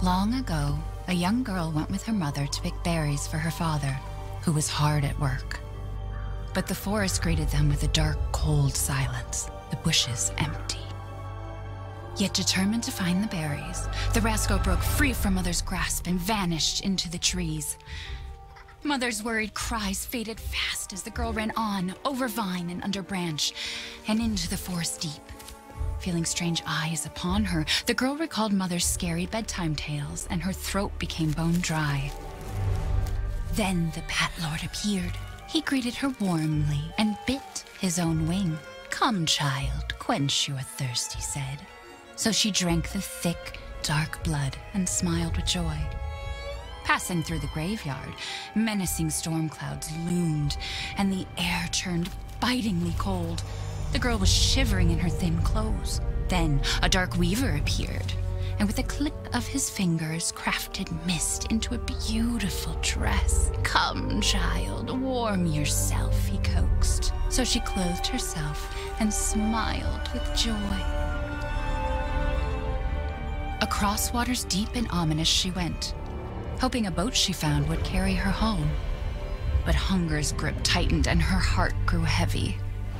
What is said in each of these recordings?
Long ago, a young girl went with her mother to pick berries for her father, who was hard at work. But the forest greeted them with a dark, cold silence, the bushes empty. Yet determined to find the berries, the rascal broke free from Mother's grasp and vanished into the trees. Mother's worried cries faded fast as the girl ran on, over vine and under branch, and into the forest deep. Feeling strange eyes upon her, the girl recalled Mother's scary bedtime tales, and her throat became bone dry. Then the Bat Lord appeared. He greeted her warmly and bit his own wing. "Come, child, quench your thirst," he said. So she drank the thick, dark blood and smiled with joy. Passing through the graveyard, menacing storm clouds loomed, and the air turned bitingly cold. The girl was shivering in her thin clothes. Then a dark weaver appeared, and with a click of his fingers, crafted mist into a beautiful dress. "Come, child, warm yourself," he coaxed. So she clothed herself and smiled with joy. Across waters deep and ominous she went, hoping a boat she found would carry her home. But hunger's grip tightened and her heart grew heavy.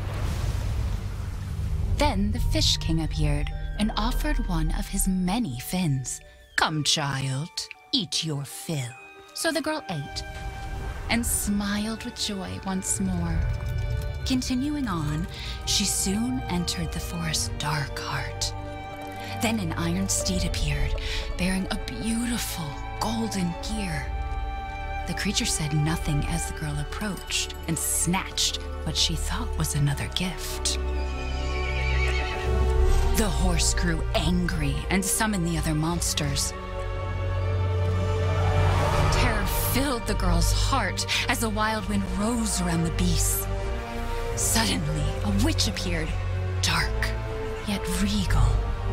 Then the Fish King appeared and offered one of his many fins. "Come, child, eat your fill." So the girl ate and smiled with joy once more. Continuing on, she soon entered the forest's dark heart. Then an iron steed appeared, bearing a beautiful golden gear. The creature said nothing as the girl approached and snatched what she thought was another gift. The horse grew angry and summoned the other monsters. Terror filled the girl's heart as the wild wind rose around the beasts. Suddenly, a witch appeared, dark yet regal.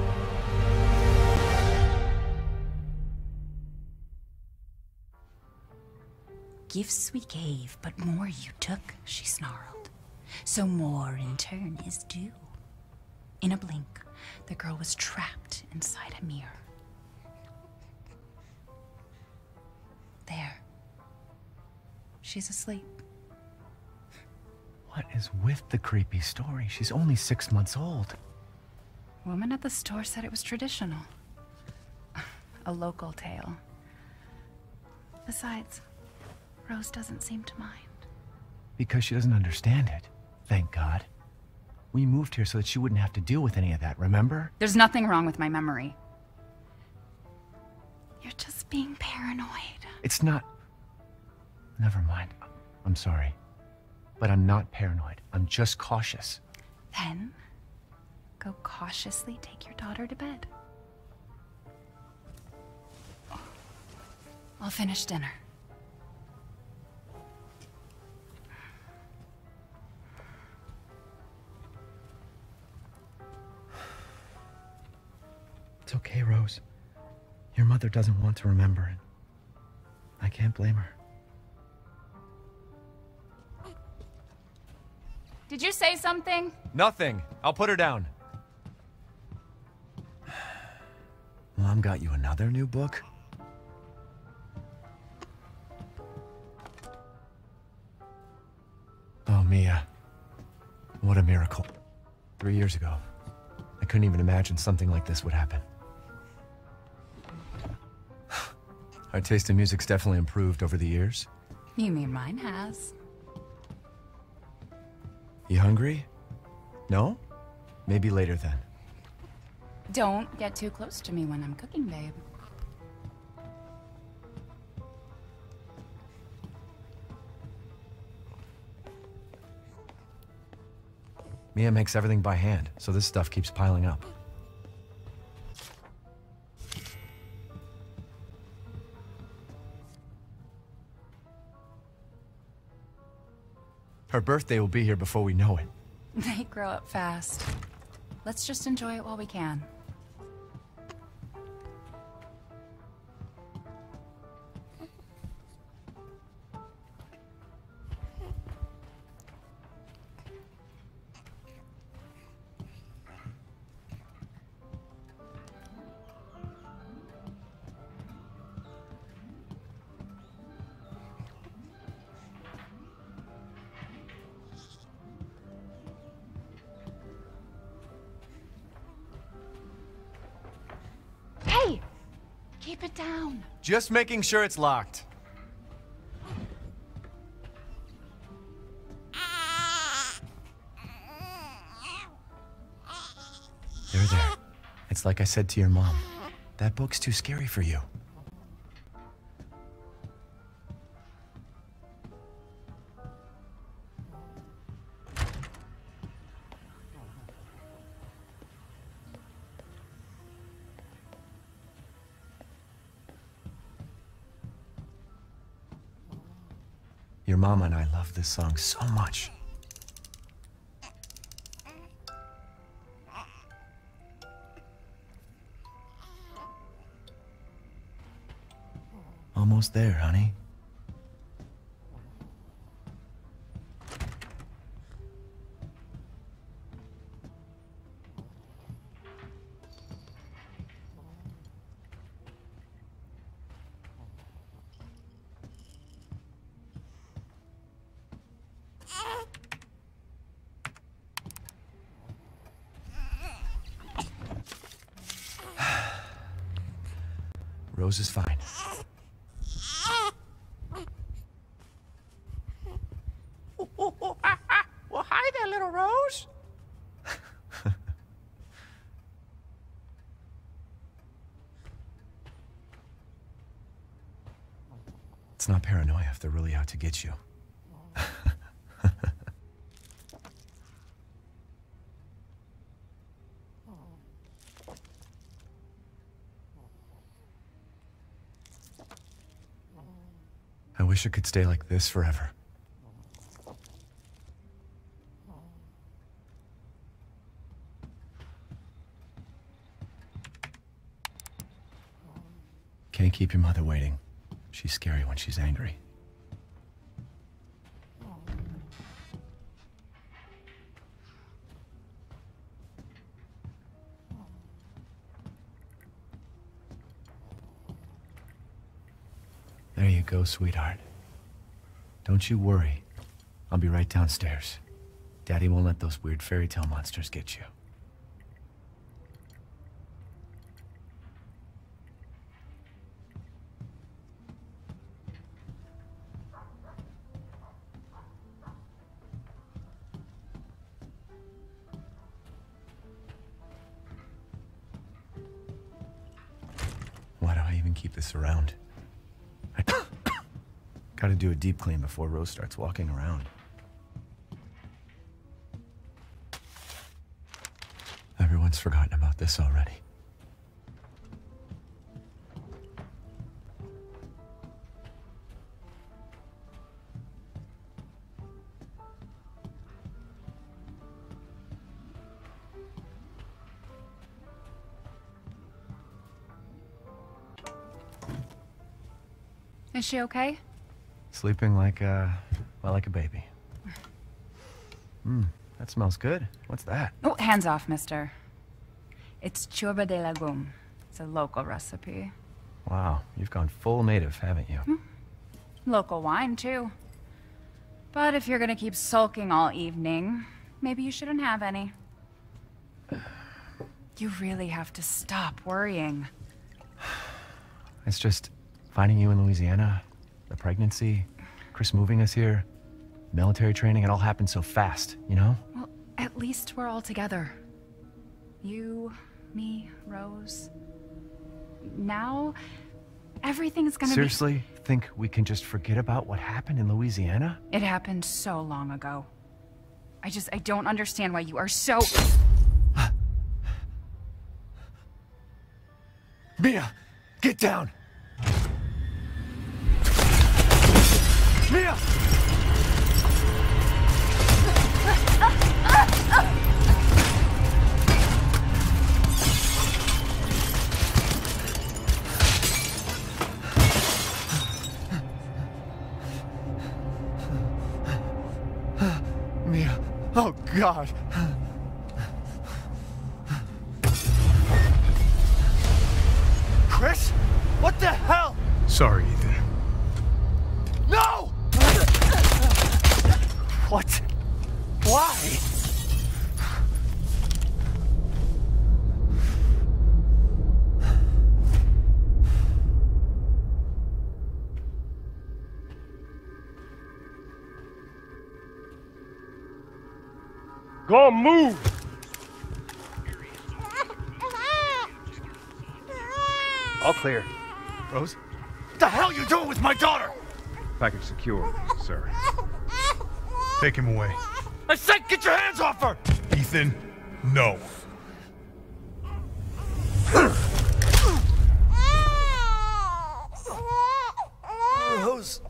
"Gifts we gave, but more you took," she snarled. "So more in turn is due." In a blink, the girl was trapped inside a mirror. There. She's asleep. What is with the creepy story? She's only 6 months old. Woman at the store said it was traditional. A local tale. Besides, Rose doesn't seem to mind. Because she doesn't understand it. Thank God. We moved here so that she wouldn't have to deal with any of that, remember? There's nothing wrong with my memory. You're just being paranoid. It's not... Never mind. I'm sorry. But I'm not paranoid. I'm just cautious. Then, go cautiously take your daughter to bed. I'll finish dinner. It's okay, Rose. Your mother doesn't want to remember it. I can't blame her. Did you say something? Nothing. I'll put her down. Mom got you another new book? Oh, Mia. What a miracle. 3 years ago, I couldn't even imagine something like this would happen. Our taste in music's definitely improved over the years. You mean mine has. You hungry? No? Maybe later then. Don't get too close to me when I'm cooking, babe. Mia makes everything by hand, so this stuff keeps piling up. Her birthday will be here before we know it. They grow up fast. Let's just enjoy it while we can. Keep it down. Just making sure it's locked. There. It's like I said to your mom. That book's too scary for you. Your mama and I love this song so much. Almost there, honey. Rose is fine. Well, hi there, little Rose. It's not paranoia if they're really out to get you. I wish it could stay like this forever. Can't keep your mother waiting. She's scary when she's angry. There you go, sweetheart. Don't you worry. I'll be right downstairs. Daddy won't let those weird fairy tale monsters get you. Why do I even keep this around? Gotta do a deep clean before Rose starts walking around. Everyone's forgotten about this already. Is she okay? Sleeping like like a baby. That smells good. What's that? Oh, hands off, mister. It's churba de legume. It's a local recipe. Wow, you've gone full native, haven't you? Local wine, too. But if you're gonna keep sulking all evening, maybe you shouldn't have any. You really have to stop worrying. It's just finding you in Louisiana, the pregnancy, Chris moving us here, military training, it all happened so fast, you know? Well, at least we're all together. You, me, Rose. Now, everything's gonna Seriously? Think we can just forget about what happened in Louisiana? It happened so long ago. I don't understand why you are so... Mia! Get down! Mia! Mia! Oh, God! Chris? What the hell? Sorry, Ethan. No! What? Why? Go move! All clear. Rose? What the hell are you doing with my daughter? Package secure, sir. Take him away. I said get your hands off her! Ethan, no. Rose.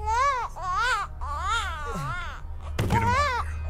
Get him out.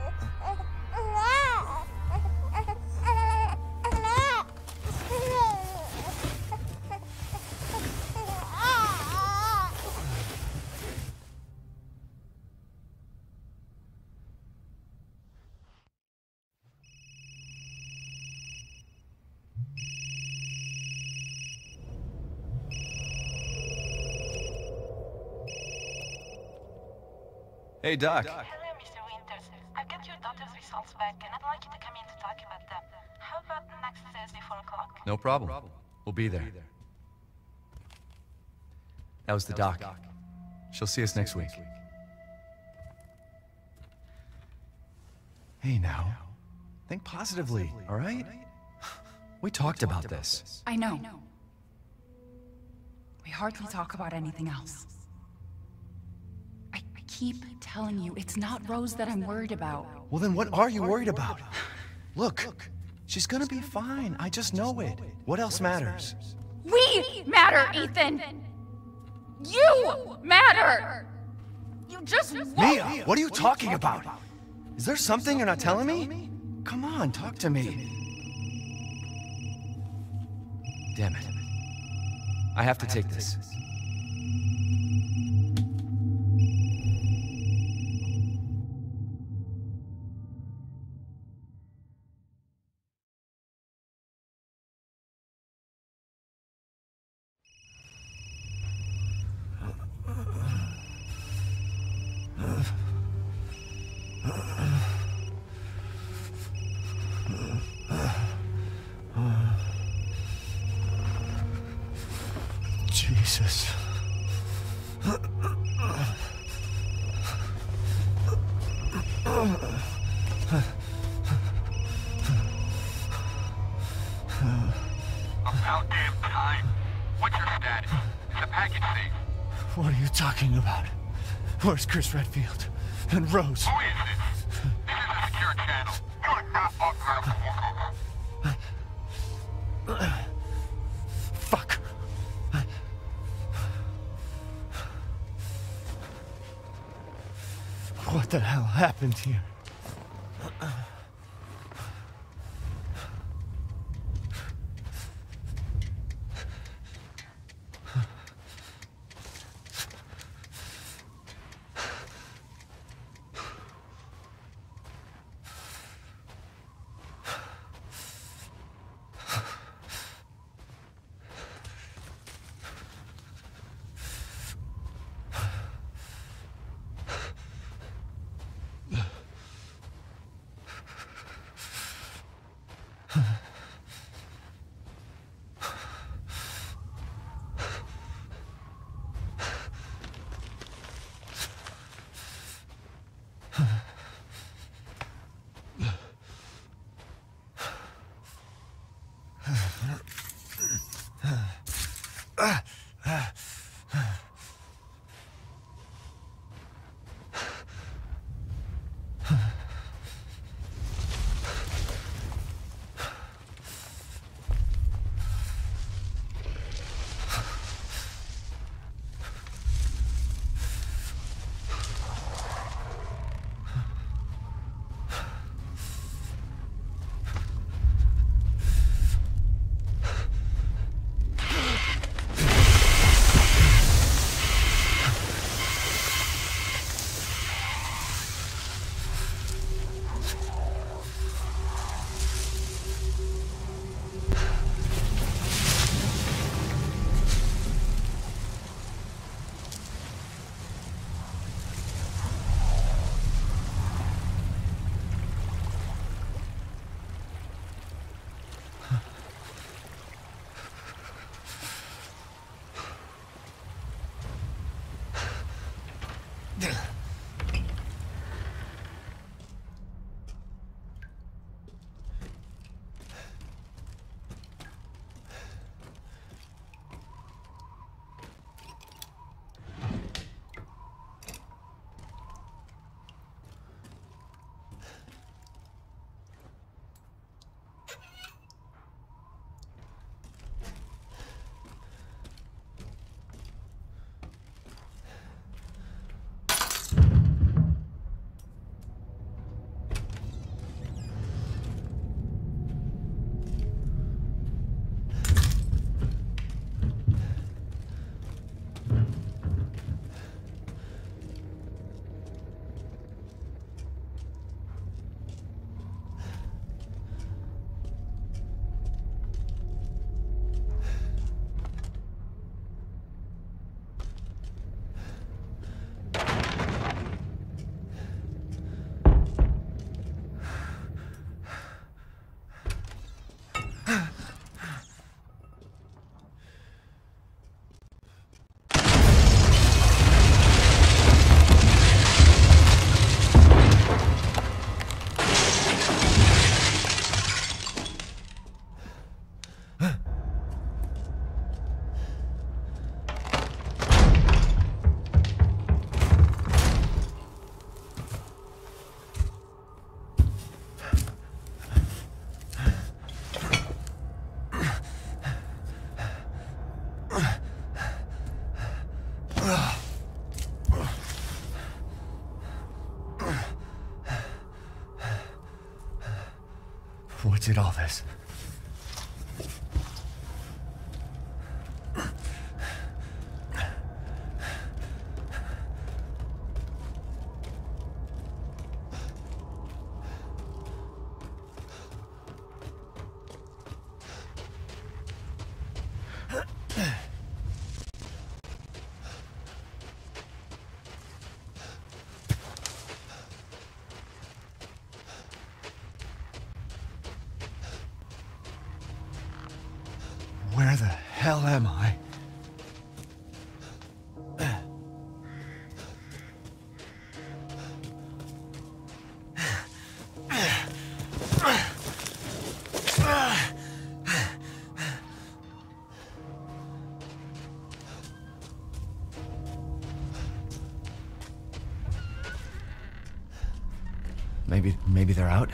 Hey, Doc. Hello, Mr. Winters. I've got your daughter's results back, and I'd like you to come in to talk about them. How about next Thursday, 4 o'clock? No problem. We'll be there. That was the doc. She'll see us next week. Hey, now. Think positively, all right? We talked about this. I know. We hardly talk about anything else. I keep telling you, it's not Rose that I'm worried about. Well, then what are you worried about? Look, she's gonna be fine. I just know it. What else matters? We matter, Ethan! You matter! You just won't. Mia, what are you talking about? Is there something you're not telling me? Come on, talk to me. Damn it. I have to take this. Jesus. About damn time. What's your status? Is the package safe? What are you talking about? Where's Chris Redfield? And Rose? Who is this? This is a secure channel. You are not authorized to walk over. Fuck. What the hell happened here? What did all this? Where the hell am I? Maybe they're out?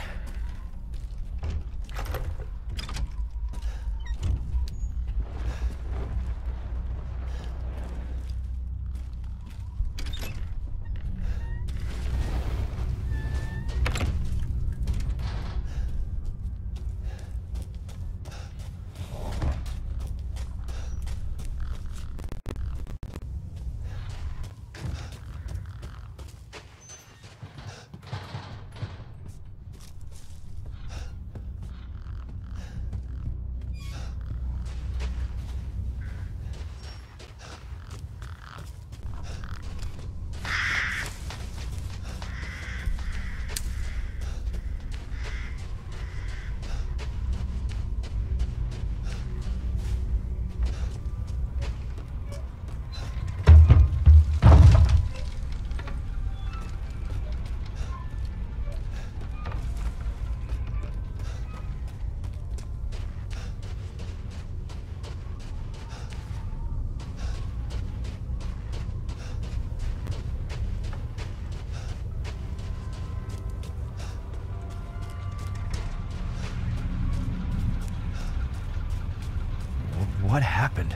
What happened?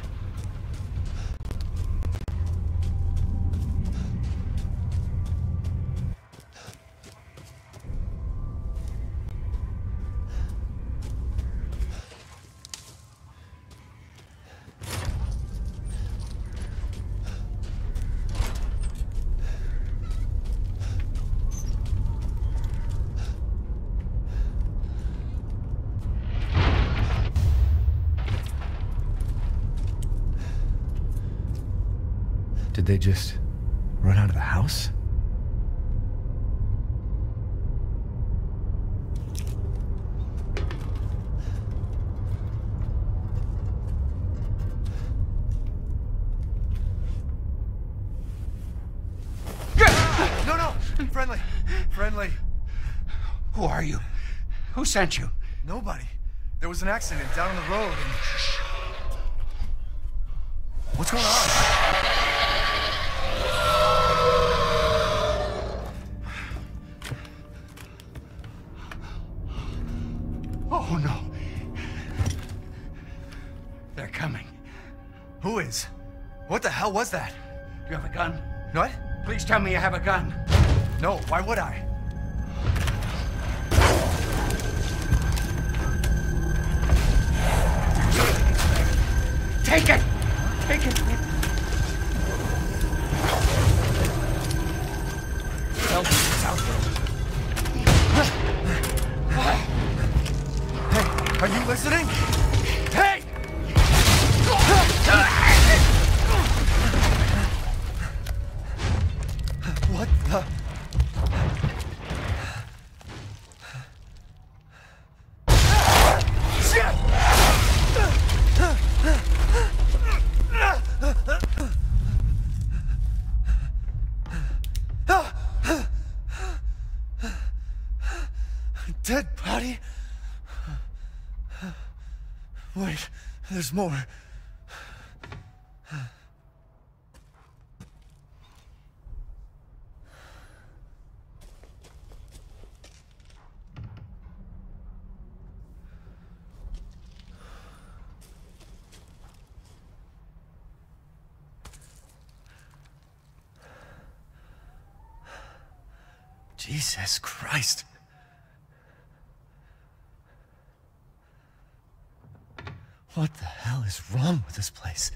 Did they just run out of the house? No, no! Friendly. Who are you? Who sent you? Nobody. There was an accident down the road and... What's going on? Oh, no. They're coming. Who is? What the hell was that? You have a gun? What? Please tell me you have a gun. No, why would I? Take it! Take it! Help is out there. Hey, are you listening? Hey! What the? Dead body? Wait, there's more. Jesus Christ. What the hell is wrong with this place?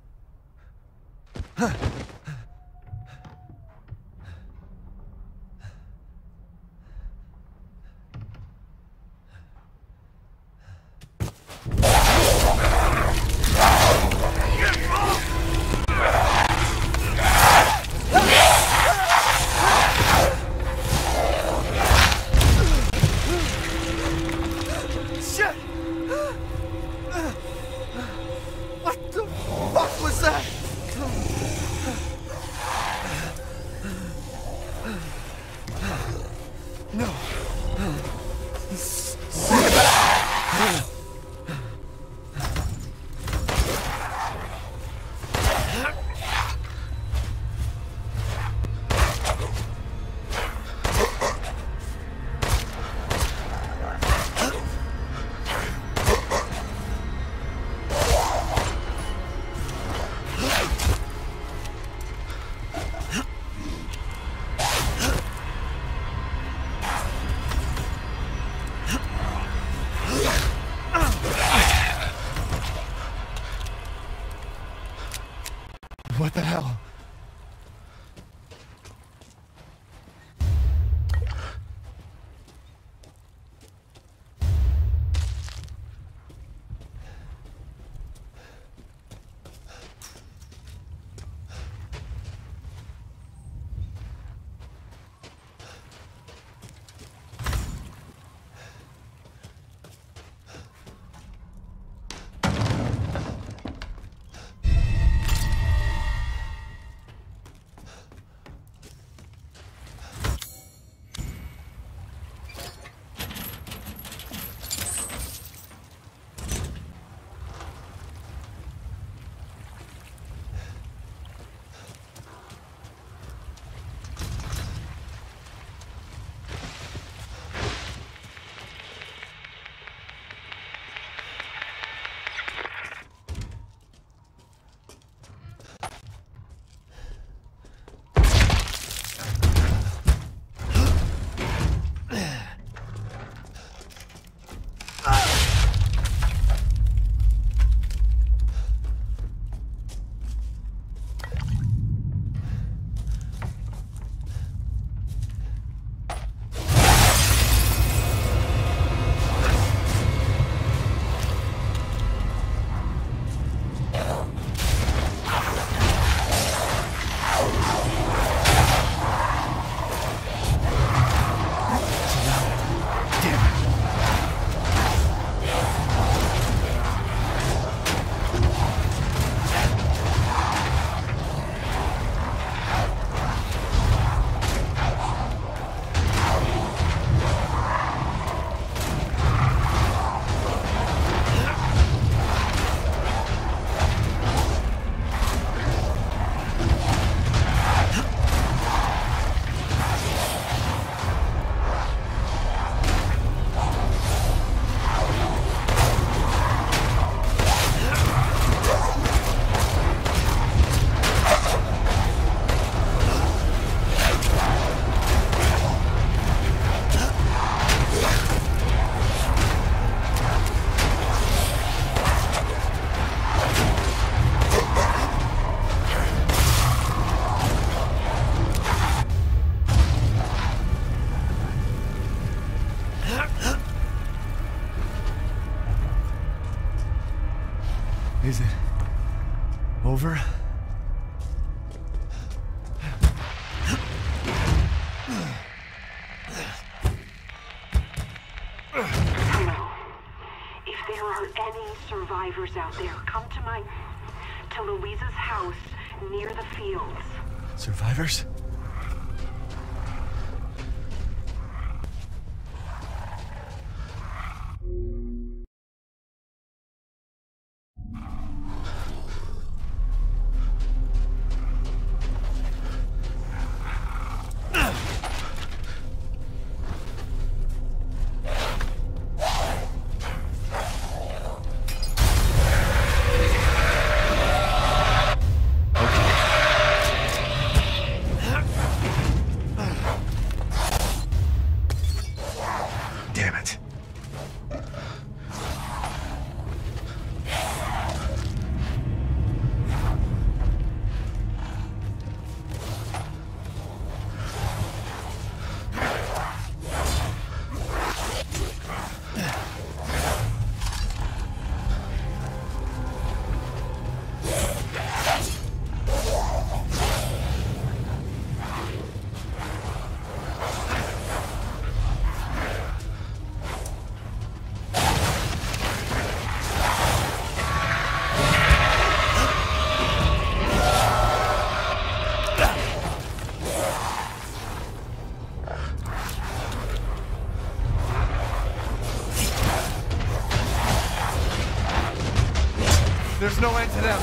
What the hell? Is it over? If there are any survivors out there, come to Louisa's house near the fields. Survivors? There's no end to them.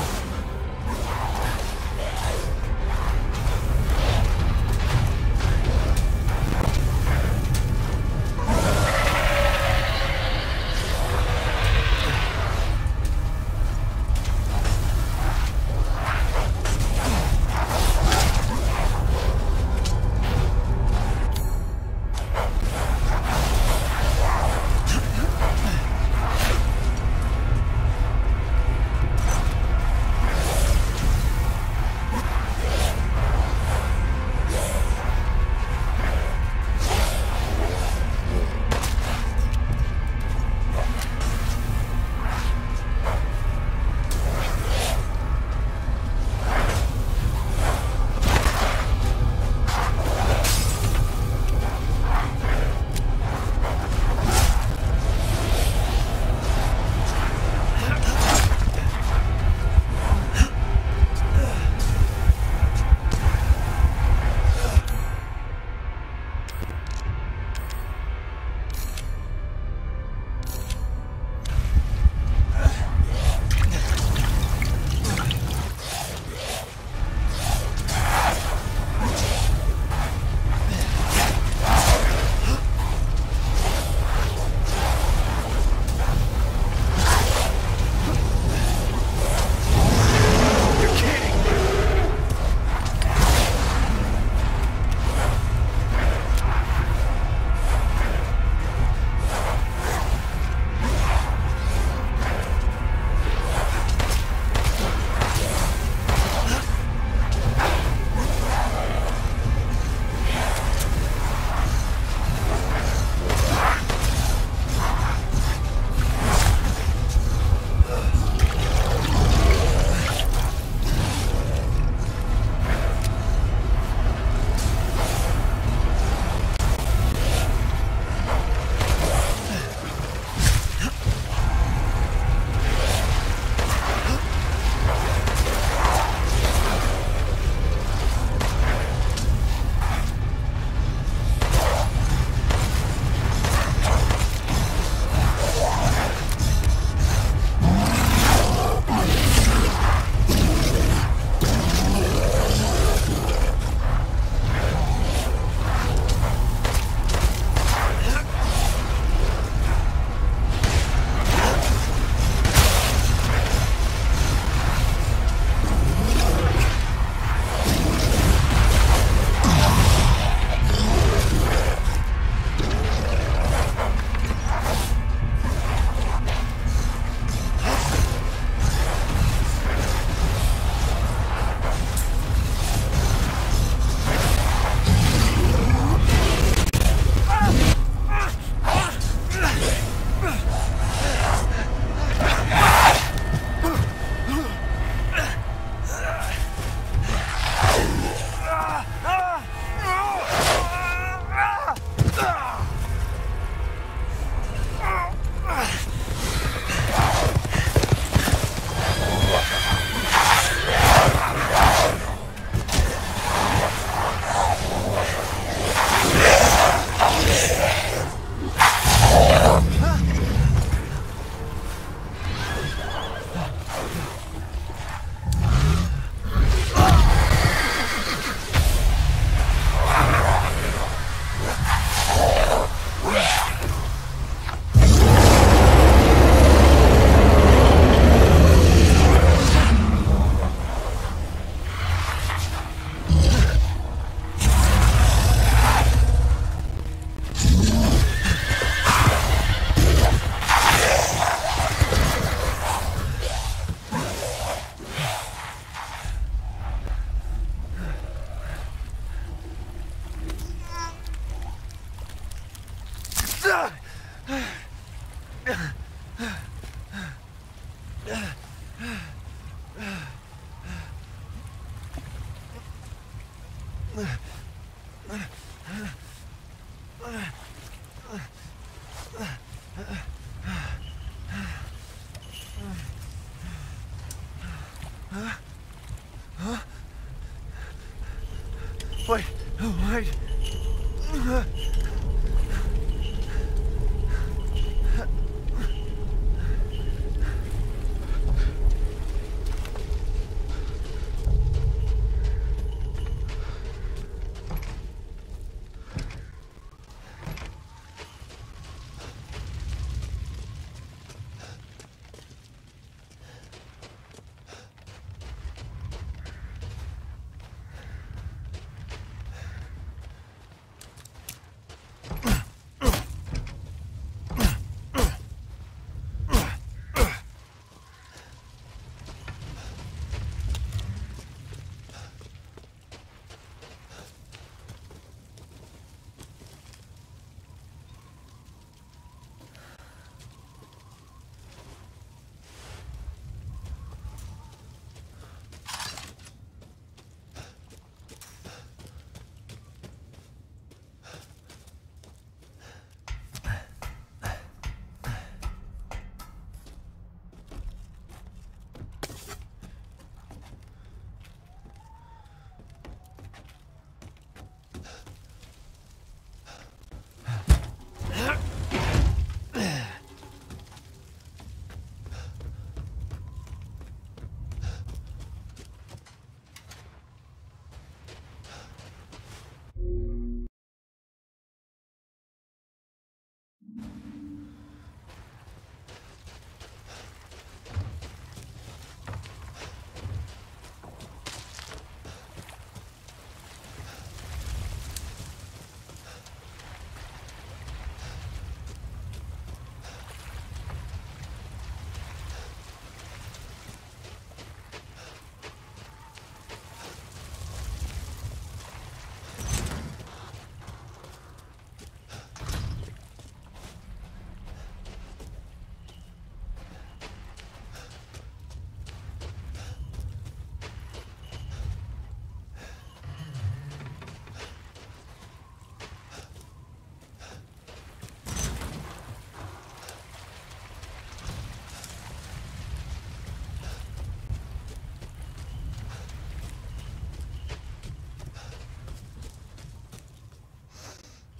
Wait.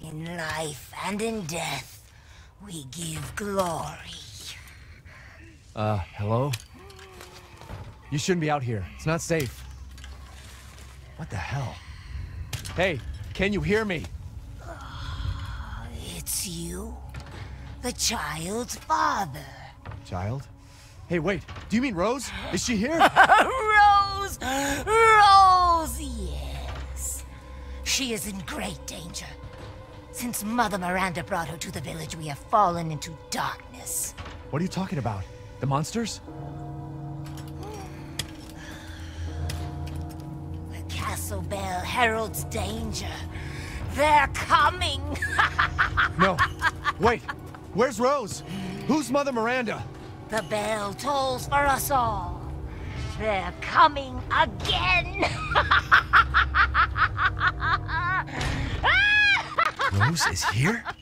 In life and in death, we give glory. Hello? You shouldn't be out here. It's not safe. What the hell? Hey, can you hear me? It's you, the child's father. Child? Hey, wait. Do you mean Rose? Is she here? Rose! Rose, yes. She is in great danger. Since Mother Miranda brought her to the village, we have fallen into darkness. What are you talking about? The monsters? The castle bell heralds danger. They're coming! No. Wait. Where's Rose? Who's Mother Miranda? The bell tolls for us all. They're coming again! Rose is here?